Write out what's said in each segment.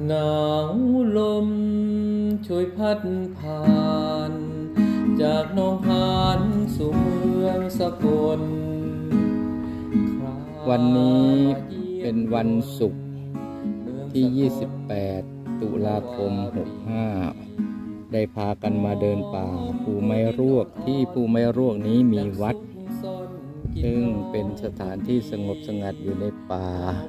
หนาวลมช่วยพัดผ่านจากหนองหานสู่เมืองสกลวันนี้เป็นวันศุกร์ที่ 28 ตุลาคม 65 ได้พากันมาเดินป่าภูไม้รวกที่ภูไม้รวกนี้มีวัดซึ่งเป็นสถานที่สงบสงัดอยู่ในป่า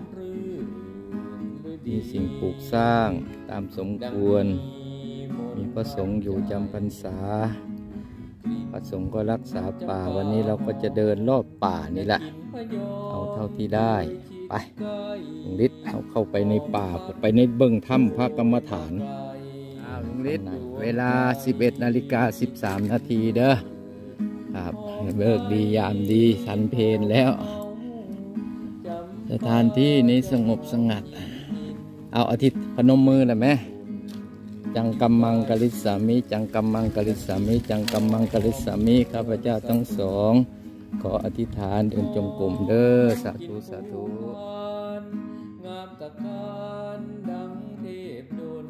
มีสิ่งปลูกสร้างตามสมควรมีพระสงฆ์อยู่จำพรรษาพระสงฆ์ก็รักษาป่าวันนี้เราก็จะเดินรอบป่านี่แหละเอาเท่าที่ได้ไปลุงฤทธิ์เอาเข้าไปในป่าไปในเบื้องถ้ำพระกรรมฐานลุงฤทธิ์เวลา 11:13 นาทีเด้อครับเลิกดียามดีสันเพลแล้วสถานที่นี้สงบสงัดเอาอาทิตย์พนมมือเลยไหมจังกัมมังกลิสามิจังกัมมังกลิสามิจังกัมมังกลิสามิข้าพเจ้าทั้งสองขออธิษฐานเดินจงกรมเด้อสาธุสาธุงามตะการดังเทพดล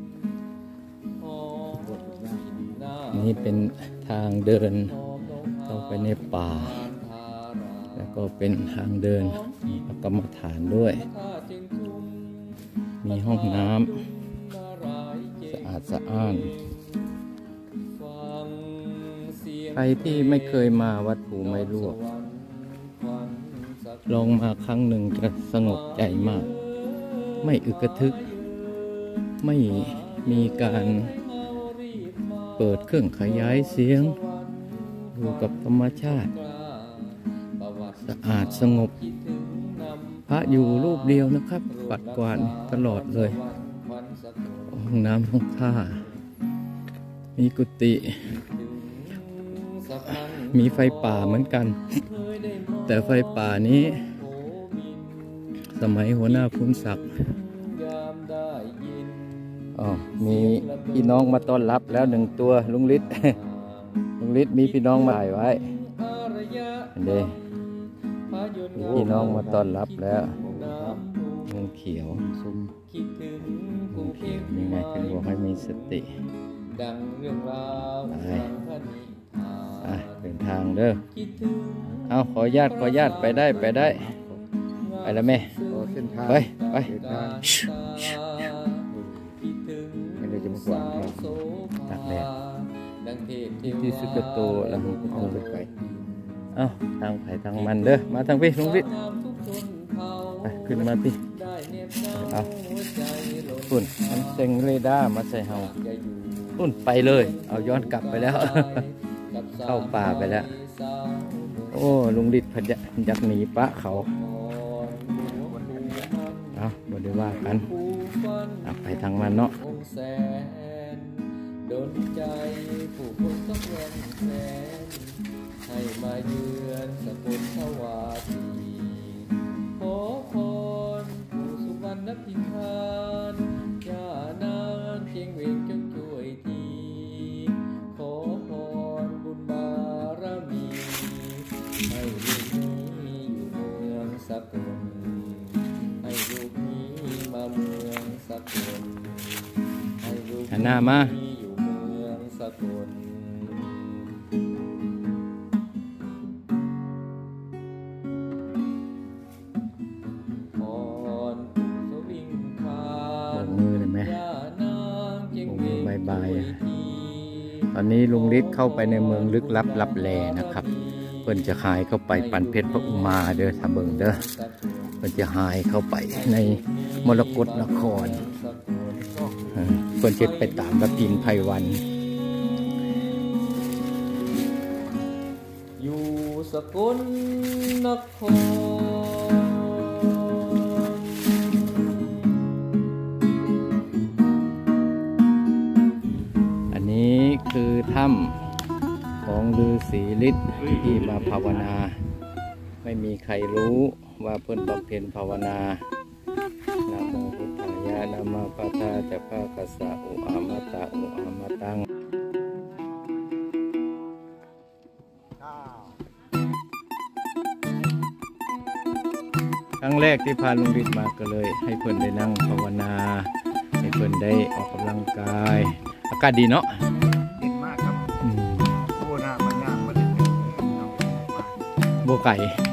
นี่เป็นทางเดินเข้าไปในป่าแล้วก็เป็นทางเดินกรรมฐานด้วยมีห้องน้ำสะอาดสะอ้านใครที่ไม่เคยมาวัดภูไม้รวกลองมาครั้งหนึ่งจะสงบใจมากไม่อึกกระทึกไม่มีการเปิดเครื่องขยายเสียงอยู่กับธรรมชาติสะอาดสงบพระอยู่รูปเดียวนะครับปัดกวาดตลอดเลยห้องน้ำห้องท่ามีกุฏิมีไฟป่าเหมือนกันแต่ไฟป่านี้สมัยหัวหน้าภูนศักดิ์มีพี่น้องมาต้อนรับแล้วหนึ่งตัวลุงฤทธิ์ลุงฤทธิ์มีพี่น้องมาถ่ายไว้เด้พี่น้องมาต้อนรับแล้วงูเขียวซุ้มงูเขียวยังไงเป็นบอกให้มีสติไปเป็นทางเด้อเอาขอญาติไปได้ไปแล้วแม่ไปไม่ได้จะมากวาดตากแดดที่สุกโตแล้วมันก็ไปเอาทางไผ่ทางมันเด้อมาทางพี่ลุงฤทธิ์ไปขึ้นมาพี่เอาปุ่นมันเซ็งเรดาร์มาใส่เฮาปุ่นไปเลยเอาย้อนกลับไปแล้วเข้าป่าไปแล้วโอ้ลุงฤทธิ์อยากหนีปะเขาเอาบ่ได้ว่ากันไปทางมันเนาะโดนใจผู้คนต้องแรงแสนให้มาเยือนสกุลทวาทีขอพรผู้สุวรรณพิธานย่านางเชียงเวงจงช่วยทีขอพรบุญบารมีให้ลูกนี้อยู่เมืองสกลให้ลูกนี้มาเมืองสกลให้ลูกหน้ามาสกลพรสวิงคานมือเลยไหมมือบายตอนนี้ลุงฤทธิ์เข้าไปในเมืองลึกลับลับแลนะครับเพิ่นจะหายเข้าไปปันเพชรพระอุมาเด้อทำเบิ่งเด้อเพิ่นจะหายเข้าไปในมรกตนครเพิ่นจะไปตามกฐินไพวันอยู่สกลนครอันนี้คือถ้ำของฤาษีฤทธิ์ที่มาภาวนาไม่มีใครรู้ว่าเพิ่นบำเพ็ญภาวนานะโมพุทธายะนะมาปะทาจะภาคัสสะอุอามาตะอุอามาตังครั้งแรกที่พาลุงฤทธิ์มาก็เลยให้เพิ่นได้นั่งภาวนาให้เพิ่นได้ออกกำลังกาย อากาศดีเนาะเย็นมากครับอืมโอ้หน้ามันยากมาเล่นน้องมาบ่ไก่